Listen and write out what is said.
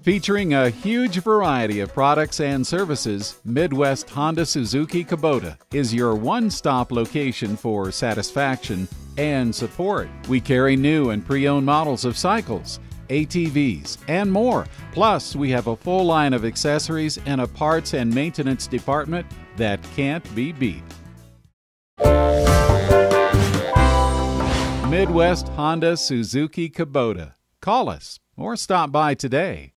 Featuring a huge variety of products and services, Midwest Honda Suzuki Kubota is your one-stop location for satisfaction and support. We carry new and pre-owned models of cycles, ATVs, and more. Plus, we have a full line of accessories and a parts and maintenance department that can't be beat. Midwest Honda Suzuki Kubota. Call us or stop by today.